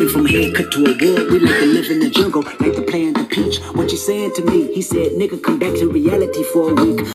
went from haircut to a wig. We like to live in the jungle, like to play in the beach. What you saying to me? He said, nigga, come back to reality for a week.